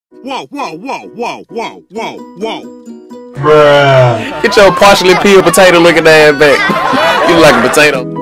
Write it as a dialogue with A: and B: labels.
A: Whoa, whoa, whoa, whoa, whoa, whoa, whoa.
B: Bruh. Get your partially peeled potato looking ass back. You look like a potato.